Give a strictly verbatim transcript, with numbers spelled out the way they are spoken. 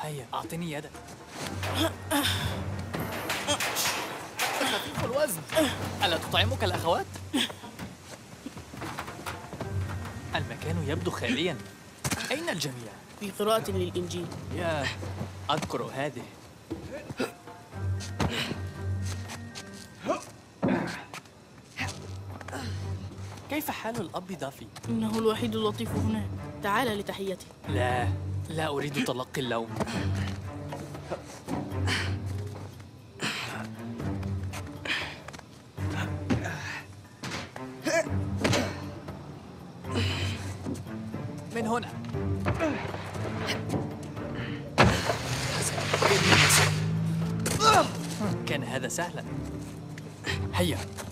هيا أعطني يدك. خفيف الوزن. ألا تطعمك الأخوات؟ المكان يبدو خالياً. أين الجميع؟ في قراءة للإنجيل. ياه، أذكر هذه. كيف حال الأب دافي؟ إنه الوحيد اللطيف هنا. تعال لتحيتي. لا، لا أريد تلقي اللوم. من هنا. كان هذا سهلا. هيا.